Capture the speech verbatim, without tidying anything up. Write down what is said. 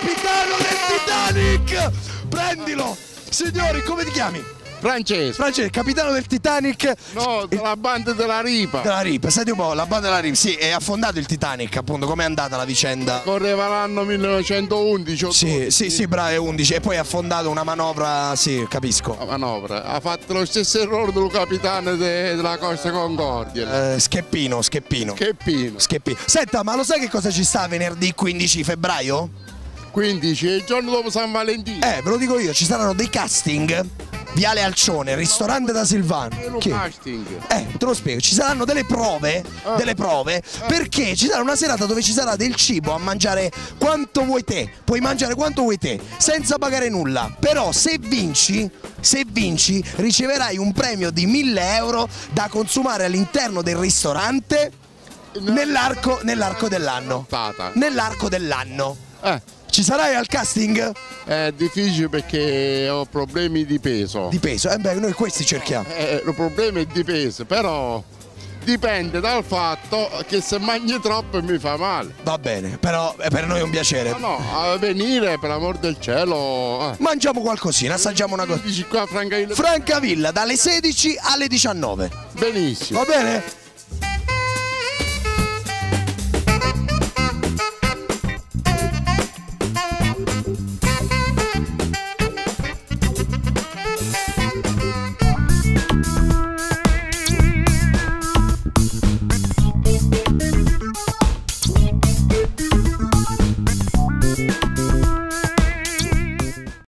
capitano del Titanic! Prendilo! Signori, come ti chiami? Francesco. Francesco, capitano del Titanic. No, della banda della Ripa. Della Ripa, senti un po', la banda della Ripa, sì, è affondato il Titanic, appunto, com'è andata la vicenda? Correva l'anno millenovecentoundici. Sì, sì, sì, bravo, è undici, e poi ha affondato una manovra, sì, capisco. La manovra, ha fatto lo stesso errore del capitano de, della Costa Concordia. Eh, Scheppino, Scheppino. Scheppino. Scheppino. Senta, ma lo sai che cosa ci sta venerdì quindici febbraio? quindici, il giorno dopo San Valentino. Eh, ve lo dico io, ci saranno dei casting. Viale Alcione, ristorante da Silvano. Che? Casting. Eh, te lo spiego, ci saranno delle prove, ah. delle prove, ah. perché ci sarà una serata dove ci sarà del cibo a mangiare quanto vuoi te, puoi mangiare quanto vuoi te, senza pagare nulla. Però se vinci, se vinci, riceverai un premio di mille euro da consumare all'interno del ristorante nell'arco nell'arco dell'anno. Nell'arco dell'anno. Eh. Ci sarai al casting? È difficile perché ho problemi di peso. Di peso? Eh beh, noi questi cerchiamo. Eh, il problema è di peso, però dipende dal fatto che se mangi troppo mi fa male. Va bene, però per noi è un piacere. No, no, a venire per l'amor del cielo. Eh. Mangiamo qualcosina, assaggiamo una cosa. Dici qua a Francavilla. Francavilla dalle sedici alle diciannove. Benissimo. Va bene?